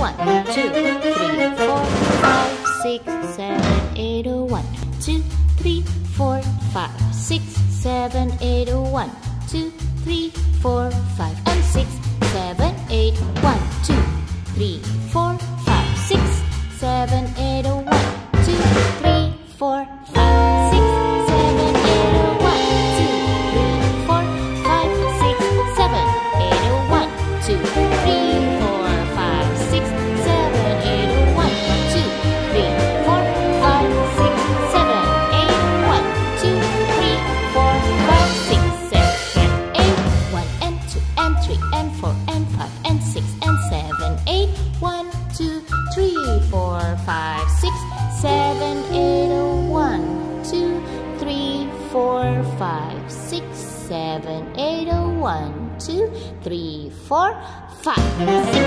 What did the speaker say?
1, 2, 3, 4, 5, 6, 7, 8, 1, 2, 3, 4, 5, 6, 7, 8, 1, 2, 3, 4, 5, and 6, 7, 8, 1, 2, 3, 4, 5, 6, 7, 8, 1, 2, 3, 4, 5, 6, 7, 8, 1, 2, 3, 4, 5, 6, 7, 8, 1, 2, 3, 4, 5, 6, 7, 8, 1, 2, 3, 4, 5, 6, 7, 8, 1, 2, 3, 4, 5, 6, 7, 8, 1 and 2 and 3 and 4 and 5 and 6 and 7, 8, 1, 2, 3, 4, 5, 6, 7, 8, 1, 2, 3, 4, 5, 6, 7, 8, 1, 2, 3, 4, 5, 6,